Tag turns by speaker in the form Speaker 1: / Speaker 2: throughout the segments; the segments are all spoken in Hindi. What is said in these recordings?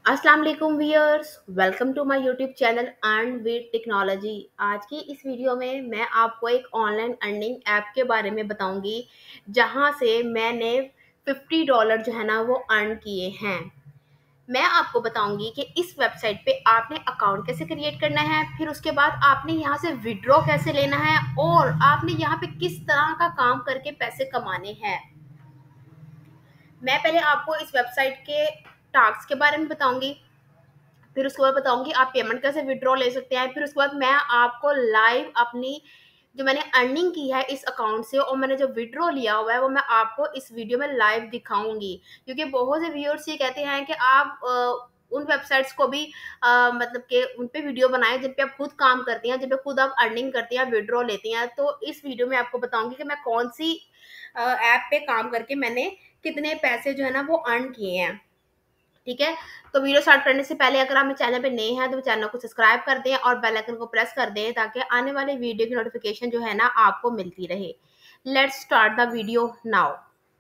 Speaker 1: अस्सलाम वालेकुम viewers, welcome to my YouTube channel earn with technology. आज की इस वीडियो में मैं आपको एक ऑनलाइन अर्निंग ऐप के बारे में बताऊंगी जहां से मैंने $50 जो है ना वो अर्न किए हैं। मैं आपको बताऊंगी कि इस वेबसाइट पे आपने अकाउंट कैसे क्रिएट करना है, फिर उसके बाद आपने यहाँ से विड्रॉ कैसे लेना है और आपने यहाँ पे किस तरह का काम करके पैसे कमाने हैं। मैं पहले आपको इस वेबसाइट के टास्क के बारे में बताऊंगी, फिर उसके बाद बताऊंगी आप पेमेंट कैसे विड्रॉ ले सकते हैं। फिर उसके बाद मैं आपको लाइव अपनी जो मैंने अर्निंग की है इस अकाउंट से और मैंने जो विड्रॉ लिया हुआ है वो मैं आपको इस वीडियो में लाइव दिखाऊंगी। क्योंकि बहुत से व्यूअर्स ये कहते हैं कि आप उन वेबसाइट्स को भी मतलब कि उन पे वीडियो बनाएं जिन पे आप खुद काम करती हैं, जिन पे खुद आप अर्निंग करती हैं, विड्रॉ लेती हैं। तो इस वीडियो में आपको बताऊंगी कि मैं कौन सी ऐप पे काम करके मैंने कितने पैसे जो है ना वो अर्न किए हैं। ठीक है, तो वीडियो स्टार्ट करने से पहले अगर आप मेरे चैनल पे नए हैं तो चैनल को सब्सक्राइब कर दें और बेल आइकन को प्रेस कर दें ताकि आने वाले वीडियो की नोटिफिकेशन जो है ना आपको मिलती रहे। Let's start the video now.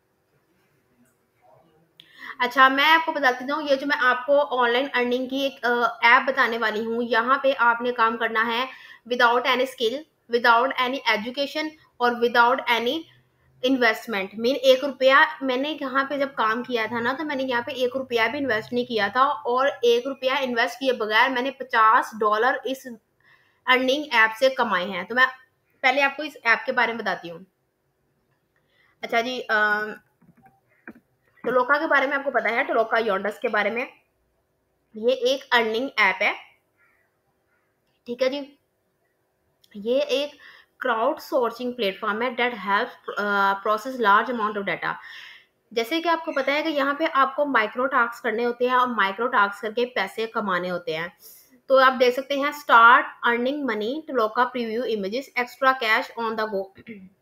Speaker 1: अच्छा, मैं आपको बताती हूँ, ये जो मैं आपको ऑनलाइन अर्निंग की एक ऐप बताने वाली हूँ, यहाँ पे आपने काम करना है without any skill, without any education और विदाउट एनी इन्वेस्टमेंट। मीन 1 रुपया मैंने यहाँ पे जब काम किया था ना तो मैंने यहाँ पे 1 रुपया भी इन्वेस्ट नहीं किया था और 1 रुपया इन्वेस्ट किए बगैर मैंने $50 इस अर्निंग ऐप से कमाए हैं। तो मैं पहले आपको इस ऐप के बारे में बताती हूँ। अच्छा जी, टोलोका के बारे में आपको पता है, टोलोका योंडस के बारे में। ये एक अर्निंग ऐप है। ठीक है जी, ये एक क्राउड सोर्सिंग प्लेटफॉर्म है that helps process large amount of data. जैसे कि आपको पता है कि यहाँ पे आपको माइक्रो टास्क करने होते हैं और माइक्रो टास्क करके पैसे कमाने होते हैं। तो आप देख सकते हैं start earning money Toloka preview images extra cash on the go.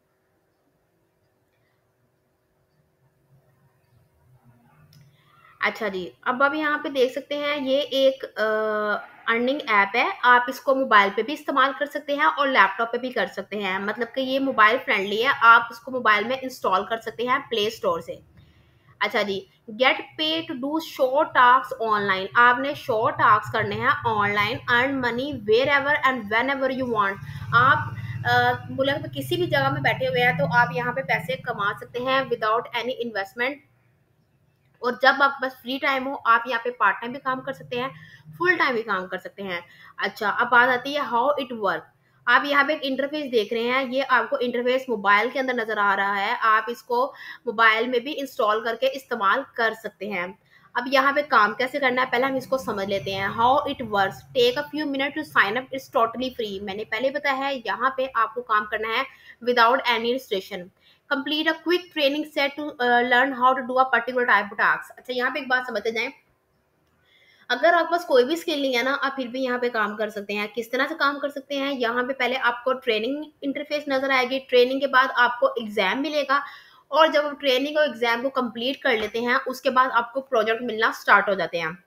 Speaker 1: अच्छा जी, अब आप यहाँ पे देख सकते हैं ये एक अर्निंग ऐप है। आप इसको मोबाइल पे भी इस्तेमाल कर सकते हैं और लैपटॉप पे भी कर सकते हैं। मतलब कि ये मोबाइल फ्रेंडली है, आप इसको मोबाइल में इंस्टॉल कर सकते हैं प्ले स्टोर से। अच्छा जी, get pay to do short task online. आपने शॉर्ट टास्क करने हैं online, earn money wherever and whenever you want. आप मुल्क में किसी भी जगह में बैठे हुए हैं तो आप यहाँ पे पैसे कमा सकते हैं विदाउट एनी इन्वेस्टमेंट। और जब आपके पास फ्री टाइम हो आप यहाँ पे पार्ट टाइम भी काम कर सकते हैं, फुल टाइम भी काम कर सकते हैं। अच्छा, अब बात आती है हाउ इट वर्क। आप यहाँ पे एक इंटरफेस देख रहे हैं, ये आपको इंटरफेस मोबाइल के अंदर नजर आ रहा है। आप इसको मोबाइल में भी इंस्टॉल करके इस्तेमाल कर सकते हैं। अब यहाँ पे काम कैसे करना है पहले हम इसको समझ लेते हैं। How it works, take a few minute to sign up, it's totally free. मैंने पहले बताया है यहाँ पे आपको काम करना है without any registration. Complete a quick training set to learn how to do a particular type of task. अच्छा, यहाँ पे एक बात समझते जाएं, अगर आपके पास कोई भी स्किल नहीं है ना आप फिर भी यहाँ पे काम कर सकते हैं। किस तरह से काम कर सकते हैं, यहाँ पे पहले आपको ट्रेनिंग इंटरफेस नजर आएगी। ट्रेनिंग के बाद आपको एग्जाम मिलेगा और जब आप ट्रेनिंग और एग्जाम को कंप्लीट कर लेते हैं उसके बाद आपको प्रोजेक्ट मिलना स्टार्ट हो जाते हैं।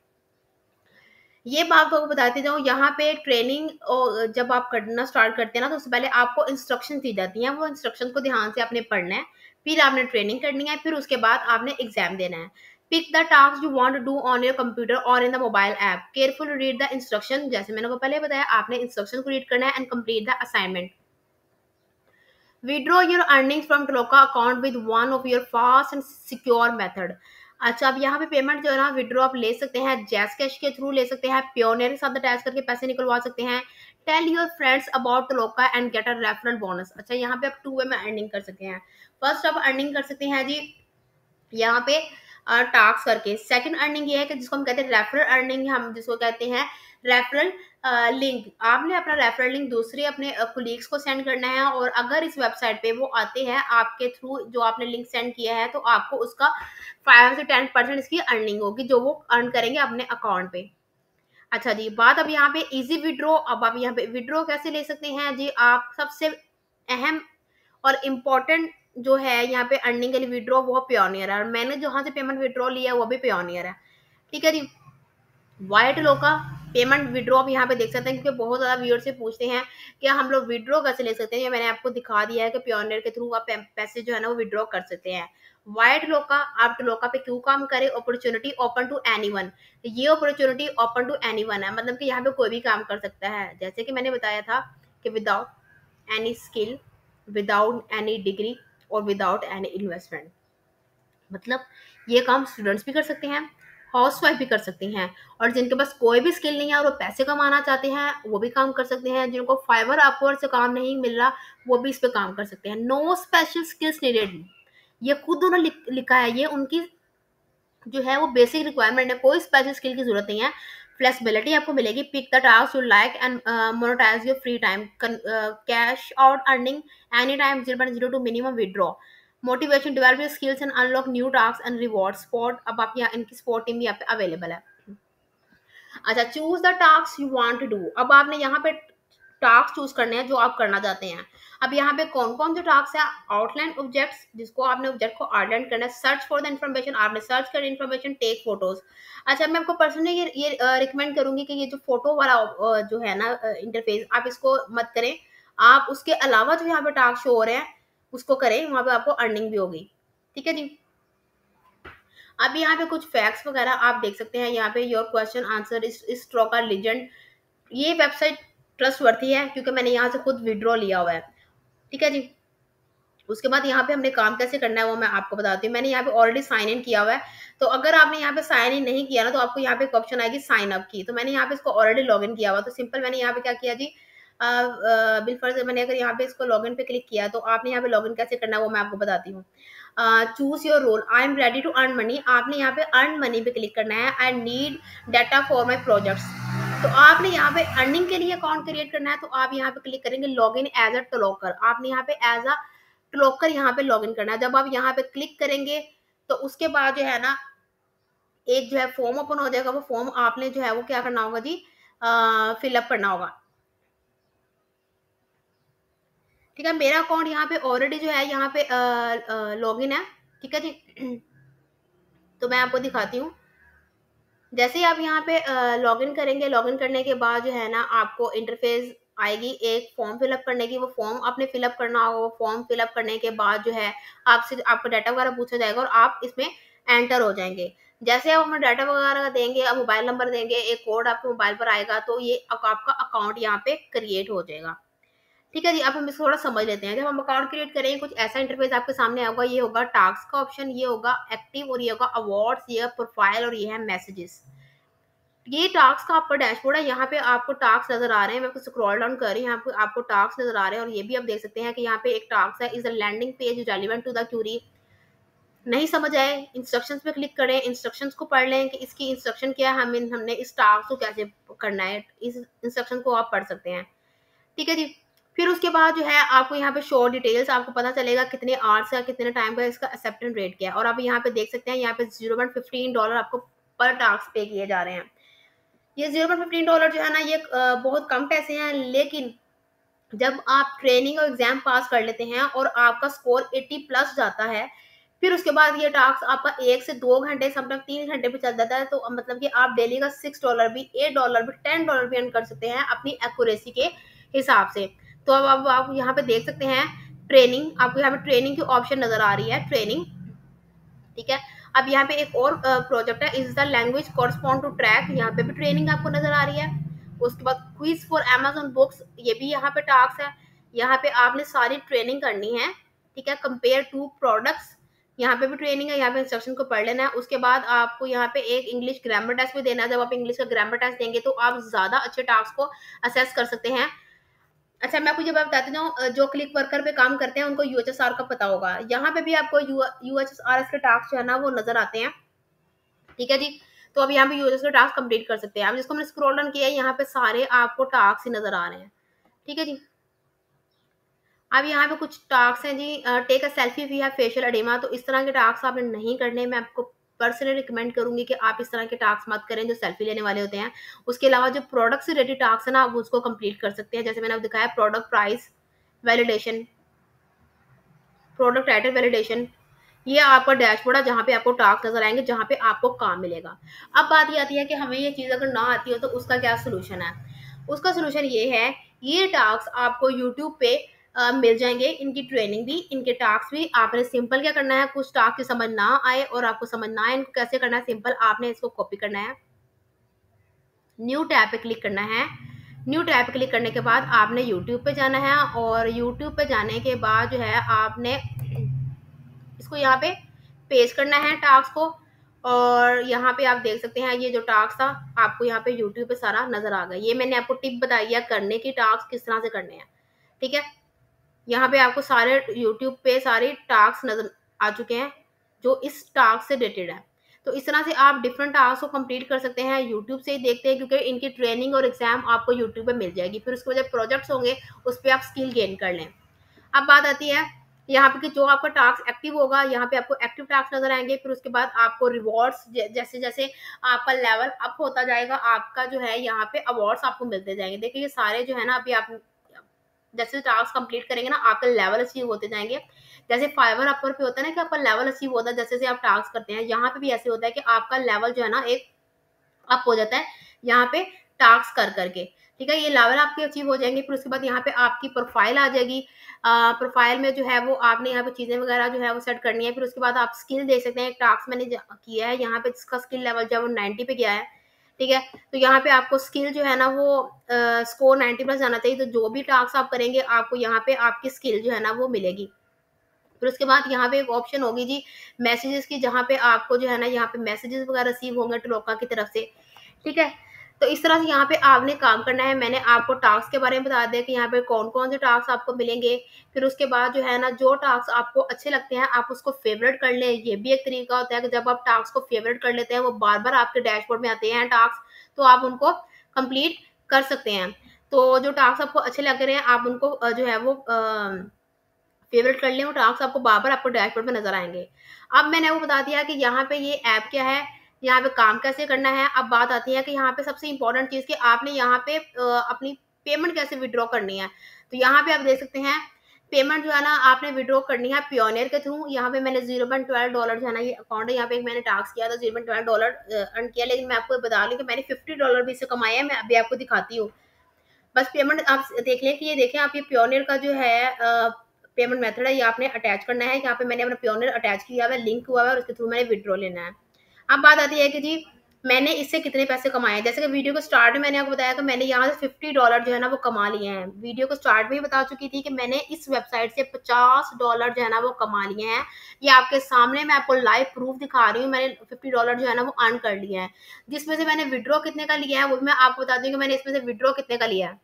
Speaker 1: ये बात आपको बताती जाऊँ, यहाँ पे ट्रेनिंग जब आप करना स्टार्ट करते हैं ना तो उससे पहले आपको इंस्ट्रक्शन दी जाती हैं। वो इंस्ट्रक्शन को ध्यान से आपने पढ़ना है, फिर आपने ट्रेनिंग करनी है, फिर उसके बाद आपने एग्जाम देना है। Pick the task you want to do on your computer और in the mobile app, careful read the instruction. जैसे मैंने को पहले बताया आपने इंस्ट्रक्शन को रीड करना है and complete the assignment. Withdraw your earnings from Toloka account with one of your fast and secure method. अच्छा, अब यहाँ पे पेमेंट जो है ना विड्रॉ आप ले सकते हैं जैस कैश के थ्रू ले सकते हैं, प्योनियर के साथ अटैच करके पैसे निकलवा सकते हैं। Tell your friends about Toloka and get a referral bonus. अच्छा, यहाँ पे आप 2 वे में अर्निंग कर सकते हैं। फर्स्ट आप अर्निंग कर सकते हैं जी यहाँ पे टास्क करके। सेकंड अर्निंग ये है कि जिसको हम कहते हैं रेफरल अर्निंग, हम जिसको कहते हैं रेफरल लिंक। आपने अपना रेफरल लिंक दूसरे अपने कुलीग्स को सेंड करना है और अगर इस वेबसाइट पे वो आते हैं आपके थ्रू जो आपने लिंक सेंड किया है तो आपको उसका 5 से 10% इसकी अर्निंग होगी जो वो अर्न करेंगे अपने अकाउंट पे। अच्छा जी, बात अब यहाँ पे इजी विड्रॉ। अब आप यहाँ पे विड्रॉ कैसे ले सकते हैं जी, आप सबसे अहम और इम्पोर्टेंट जो है यहाँ पे अर्निंग के लिए विड्रॉ वो प्योनियर है और मैंने जहाँ से पेमेंट विड्रॉ लिया है वो भी प्योनियर है। ठीक है जी, वाइट लोका पेमेंट विड्रॉ आप यहाँ पे देख सकते हैं, क्योंकि बहुत ज़्यादा व्यूअर से पूछते हैं कि हम लोग विड्रॉ कैसे ले सकते हैं। ये मैंने आपको दिखा दिया है कि पियोनियर के थ्रू आप पैसे जो है ना वो विड्रॉ कर सकते हैं। वाइट लोका, आप लोका पे क्यों काम करें? Opportunity open to anyone. ये अपॉर्चुनिटी ओपन टू एनीवन है, मतलब कि यहाँ पे कोई भी काम कर सकता है। जैसे कि मैंने बताया था कि without any skill, without any degree और विदाउट एनी इन्वेस्टमेंट, मतलब ये काम स्टूडेंट्स भी कर सकते हैं, हाउसवाइफ भी कर सकती हैं, और जिनके पास कोई भी स्किल नहीं है और वो पैसे कमाना चाहते हैं वो भी काम कर सकते हैं। जिनको फाइवर अपवर्ड से काम नहीं मिल रहा वो भी इस पे काम कर सकते हैं। नो स्पेशल स्किल्स नीडेड, ये खुद उन्होंने लिखा है, ये उनकी जो है वो बेसिक रिक्वायरमेंट है, कोई स्पेशल स्किल की जरूरत नहीं है। फ्लेक्सिबिलिटी आपको मिलेगी, pick the task you like and monetize your free time, cash out earning any time, 0.0 to minimum withdraw, motivation, develop your skills and unlock new task and reward. Spot, अब आप यहाँ इनकी स्पॉट टीम भी यहाँ पे अवेलेबल है। अच्छा, choose the task you want to do. अब आपने यहाँ पे टास्क चूज करने हैं जो आप करना चाहते हैं। अब यहाँ पे कौन कौन से टास्क है? आउटलाइन ऑब्जेक्ट्स, जिसको आपने ऑब्जेक्ट को आउटलाइन करना है। सर्च फॉर द इन्फॉर्मेशन, आपने सर्च कर इन्फॉर्मेशन। टेक फोटोज, अच्छा मैं आपको पर्सनली ये रिकमेंड करूंगी कि ये जो फोटो वाला जो है ना इंटरफेस, आप इसको मत करें। आप उसके अलावा जो यहाँ पे टास्क शो हो रहे हैं उसको करें, वहां पे आपको अर्निंग भी होगी। ठीक है जी। अब यहाँ पे कुछ फैक्ट्स वगैरह आप देख सकते हैं। यहाँ पे your question answer is stroker legend, ये वेबसाइट ट्रस्टवर्थी है क्योंकि मैंने यहाँ से खुद विड्रॉ लिया हुआ है। ठीक है जी। उसके बाद यहाँ पे हमने काम कैसे करना है वो मैं आपको बताती हूँ। मैंने यहाँ पे ऑलरेडी साइन इन किया हुआ है, तो अगर आपने यहाँ पे साइन इन नहीं किया ना तो आपको यहाँ पे एक ऑप्शन आएगी साइन अप की। तो मैंने यहाँ पे इसको ऑलरेडी लॉग इन किया हुआ, तो सिंपल मैंने यहाँ पे क्या किया जी, बिलफर्ज मैंने अगर यहाँ पे इसको लॉग इन पे क्लिक किया तो आपने यहाँ पे लॉग इन कैसे करना है वो मैं आपको बताती हूँ। Choose your role, I am ready to earn money, आपने यहाँ पे अर्न मनी पे क्लिक करना है। I need data for my projects, तो आपने यहाँ पे अर्निंग के लिए अकाउंट क्रिएट करना है, तो आप यहाँ पे क्लिक करेंगे लॉग इन एज अ टलॉकर, आपने यहाँ पे एज अ टलॉकर यहाँ पे लॉग इन करना है। जब आप यहाँ पे क्लिक करेंगे तो उसके बाद जो है ना एक जो है फॉर्म ओपन हो जाएगा, वो फॉर्म आपने जो है वो क्या करना होगा जी, फिलअप करना होगा। ठीक है, मेरा अकाउंट यहाँ पे ऑलरेडी जो है यहाँ पे लॉग इन है। ठीक है जी। तो मैं आपको दिखाती हूँ। जैसे ही आप यहाँ पे लॉगिन करेंगे, लॉगिन करने के बाद जो है ना आपको इंटरफेस आएगी एक फॉर्म फिलअप करने की, वो फॉर्म आपने फिलअप करना होगा। वो फॉर्म फिलअप करने के बाद जो है आपसे आपका डाटा वगैरह पूछा जाएगा और आप इसमें एंटर हो जाएंगे। जैसे आप अपना डाटा वगैरह देंगे, अब मोबाइल नंबर देंगे, एक कोड आपके मोबाइल पर आएगा, तो ये आपका अकाउंट यहाँ पे क्रिएट हो जाएगा। ठीक है जी। अब हम इसको थोड़ा समझ लेते हैं। जब हम अकाउंट क्रिएट करेंगे कुछ ऐसा इंटरफेस आपके सामने आएगा। ये होगा टास्क का ऑप्शन, ये होगा एक्टिव, और ये होगा अवार्ड्स, ये है प्रोफाइल, और ये है मैसेजेस। ये टास्क का आपका डैशबोर्ड है। यहाँ पे आपको टास्क नजर आ रहे हैं, मैं आपको स्क्रॉल डाउन कर रही हूँ, यहाँ पे आपको टास्क नजर आ रहे हैं। और ये भी आप देख सकते हैं कि यहाँ पे एक टास्क है, is a landing page relevant to the query. नहीं समझ आए, इंस्ट्रक्शंस पे क्लिक करें, इंस्ट्रक्शंस को पढ़ लें कि इसकी इंस्ट्रक्शन क्या है, हमने इस टास्क को कैसे करना है, इस इंस्ट्रक्शन को आप पढ़ सकते हैं। ठीक है जी। फिर उसके बाद जो है आपको यहाँ पे शो डिटेल्स, आपको पता चलेगा कितने आवर्स का, कितने टाइम का, इसका एक्सेप्टेंस रेट क्या है। और आप यहाँ पे देख सकते हैं यहाँ पे $0.15 आपको पर टास्क पे किए जा रहे हैं। ये $0.15 जो है ना ये बहुत कम पैसे हैं, लेकिन जब आप ट्रेनिंग और एग्जाम पास कर लेते हैं और आपका स्कोर 80 प्लस जाता है, फिर उसके बाद ये टास्क आपका 1 से 2 घंटे, समटाइम 3 घंटे पे चल जाता है। तो मतलब कि आप डेली का $6 भी, $8 भी, $10 भी अर्न कर सकते हैं अपनी एक्यूरेसी के हिसाब से। तो अब आप यहाँ पे देख सकते हैं ट्रेनिंग, आपको यहाँ पे ट्रेनिंग की ऑप्शन नजर आ रही है, ट्रेनिंग। ठीक है। अब यहाँ पे एक और प्रोजेक्ट है, is the language correspond to track, यहाँ पे भी ट्रेनिंग आपको नजर आ रही है। उसके बाद क्विज फॉर अमेजोन बुक्स, ये भी यहाँ पे टास्क है। यहाँ पे आपने सारी ट्रेनिंग करनी है। ठीक है। कंपेयर टू प्रोडक्ट्स, यहाँ पे भी ट्रेनिंग है, यहाँ पे इंस्ट्रक्शन को पढ़ लेना है। उसके बाद आपको यहाँ पे एक इंग्लिश ग्रामर टेस्ट भी देना है। जब आप इंग्लिश का ग्रामर टेस्ट देंगे तो आप ज्यादा अच्छे टास्क को असेस कर सकते हैं। अच्छा मैं आपको जब आप बताती हूँ, जो क्लिक वर्कर पे काम करते हैं उनको यूएचएसआर का पता होगा। यहाँ पे भी आपको यूएचएसआर के टास्क जो है ना वो नजर आते हैं। ठीक है जी। तो अब यहाँ पे यूजर्स के टास्क कंप्लीट कर सकते हैं। अब जिसको मैंने स्क्रॉल डाउन किया है यहाँ पे सारे आपको टास्क ही नजर आ रहे हैं। ठीक है जी। अब यहाँ पे कुछ टास्क हैं जी, take a selfie we have facial edema, तो इस तरह के टास्क आपने नहीं करने। मैं आपको पर्सनली रिकमेंड करूंगी कि आप इस तरह के टास्क मत करें जो सेल्फी लेने वाले होते हैं। उसके अलावा जो प्रोडक्ट से रिलेटेड टास्क है ना आप उसको कंप्लीट कर सकते हैं। जैसे मैंने अब दिखाया product price validation, product title validation, ये आपका डैशबोर्ड है जहाँ पे आपको टास्क नज़र आएँगे, जहाँ पे आपको काम मिलेगा। अब बात ये आती है कि हमें ये चीज़ अगर ना आती हो तो उसका क्या सॉल्यूशन है? उसका सॉल्यूशन ये है, ये टास्क आपको यूट्यूब पे मिल जाएँगे, इनकी ट्रेनिंग भी, इनके टास्क भी। आपने सिंपल क्या करना है, कुछ टास्क की समझ ना आए और आपको समझ ना आए इनको कैसे करना है, सिंपल आपने इसको कॉपी करना है, न्यू टैब पे क्लिक करना है। न्यू टैब पे क्लिक करने के बाद आपने यूट्यूब पे जाना है और यूट्यूब पे जाने के बाद जो है आपने इसको यहाँ पे पेस्ट करना है टास्क को। और यहाँ पे आप देख सकते हैं ये जो टास्क था आपको यहाँ पे यूट्यूब पे सारा नजर आ गया। ये मैंने आपको टिप बताई है करने की, टास्क किस तरह से करने हैं, ठीक है। यहाँ पे आपको सारे यूट्यूब पे सारे टास्क नजर आ चुके हैं जो इस टास्क से रिलेटेड है। तो इस तरह से आप डिफरेंट टास्क को कंप्लीट कर सकते हैं, यूट्यूब से ही देखते हैं क्योंकि इनकी ट्रेनिंग और एग्जाम आपको यूट्यूब पे मिल जाएगी। फिर उसके बाद जब प्रोजेक्ट्स होंगे उस पर आप स्किल गेन कर लें। अब बात आती है यहाँ पे कि जो आपका टास्क एक्टिव होगा, यहाँ पे आपको एक्टिव टास्क नजर आएंगे। फिर उसके बाद आपको रिवॉर्ड्स जैसे जैसे आपका लेवल अप होता जाएगा, आपका जो है यहाँ पे अवार्ड्स आपको मिलते जाएंगे। देखिए ये सारे जो है ना, अभी आप जैसे टास्क कंप्लीट करेंगे ना आपका लेवल अचीव होते जाएंगे। जैसे फाइवर अपर पे होता है ना कि आपका लेवल अचीव होता है जैसे जैसे आप टास्क करते हैं, यहाँ पे भी ऐसे होता है कि आपका लेवल जो है ना एक अप हो जाता है यहाँ पे टास्क कर करके, ठीक है। ये लेवल आपके अचीव हो जाएंगे। फिर उसके बाद यहाँ पे आपकी प्रोफाइल आ जाएगी। प्रोफाइल में जो है वो आपने यहाँ पे चीजें वगैरह जो है वो सेट करनी है। फिर उसके बाद आप स्किल देख सकते हैं, एक टास्क मैंने किया है यहाँ पे जिसका स्किल लेवल जो है वो 90 पे गया है, ठीक है। तो यहाँ पे आपको स्किल जो है ना वो स्कोर 90 प्लस जाना चाहिए। तो जो भी टास्क आप करेंगे आपको यहाँ पे आपकी स्किल जो है ना वो मिलेगी। फिर उसके बाद यहाँ पे एक ऑप्शन होगी जी मैसेजेस की, जहाँ पे आपको जो है ना यहाँ पे मैसेजेस वगैरह रिसीव होंगे टलोका की तरफ से, ठीक है। तो इस तरह से यहाँ पे आपने काम करना है। मैंने आपको टास्क के बारे में बता दिया कि यहाँ पे कौन कौन से टास्क आपको मिलेंगे। फिर उसके बाद जो है ना जो टास्क आपको अच्छे लगते हैं आप उसको फेवरेट कर लें। ये भी एक तरीका होता है कि जब आप टास्क को फेवरेट कर लेते हैं वो बार बार आपके डैशबोर्ड में आते हैं टास्क, तो आप उनको कंप्लीट कर सकते हैं। तो जो टास्क आपको अच्छे लग रहे हैं आप उनको जो है वो फेवरेट कर लें, वो टास्क आपको बार बार आपको डैशबोर्ड में नजर आएंगे। अब मैंने वो बता दिया कि यहाँ पे ये ऐप क्या है, यहाँ पे काम कैसे करना है। अब बात आती है कि यहाँ पे सबसे इंपॉर्टेंट चीज कि आपने यहाँ पे अपनी पेमेंट कैसे विड्रॉ करनी है। तो यहाँ पे आप देख सकते हैं पेमेंट जो है ना आपने विड्रॉ करनी है पियोनियर के थ्रू। यहाँ पे मैंने $0.12 जो है ना ये अकाउंट है, यहाँ पे मैंने टास्क किया था $0.12 अर्न किया। लेकिन मैं आपको बता दूं कि मैंने $50 भी इससे कमाए हैं। मैं अभी आपको दिखाती हूँ, बस पेमेंट आप देख लें कि ये देखें आप ये पियोनियर का जो है पेमेंट मेथड है, ये आपने अटैच करना है। यहाँ पे मैंने अपना पियोनियर अटैच किया हुआ है, लिंक हुआ है और उसके थ्रू मैंने विड्रॉ लेना है। अब बात आती है कि जी मैंने इससे कितने पैसे कमाए। जैसे कि वीडियो को स्टार्ट में मैंने आपको बताया कि मैंने यहाँ से $50 जो है ना वो कमा लिए हैं। वीडियो को स्टार्ट में ही बता चुकी थी कि मैंने इस वेबसाइट से $50 जो है ना वो कमा लिए हैं। ये आपके सामने मैं आपको लाइव प्रूफ दिखा रही हूँ। मैंने $50 जो है ना वो अर्न कर लिया है। जिसमें से मैंने विड्रॉ कितने का लिया है वो भी मैं आपको बता दूँ कि मैंने इसमें से विड्रॉ कितने का लिया है।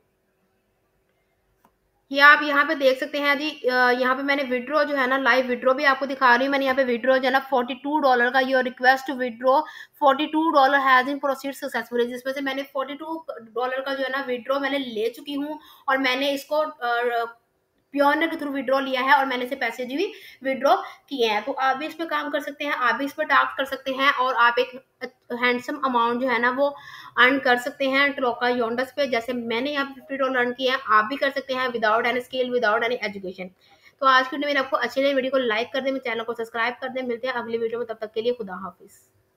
Speaker 1: ये आप यहाँ पे देख सकते हैं जी, यहाँ पे मैंने विड्रॉ जो है ना लाइव विड्रॉ भी आपको दिखा रही हूँ। मैंने यहाँ पे विड्रॉ जो है ना $42 का, your request to withdraw $42 has in proceed successfully, जिसमें से मैंने $42 का जो है ना विड्रॉ मैंने ले चुकी हूँ। और मैंने इसको पियोनियर के थ्रू विड्रॉ लिया है और मैंने से पैसे जो भी विड्रॉ किए हैं। तो आप भी इस पे काम कर सकते हैं, आप भी इस पर टास्क कर सकते हैं और आप एक हैंडसम अमाउंट जो है ना वो अर्न कर सकते हैं टलोका योंडस पे। जैसे मैंने यहाँ पे $50 अर्न किए हैं, आप भी कर सकते हैं without any skill, without any education. तो आज की वीडियो मेरे आपको अच्छी लगी, वीडियो को लाइक कर दें, मेरे चैनल को सब्सक्राइब कर दें। मिलते हैं अगली वीडियो में, तब तक के लिए खुदा हाफिज।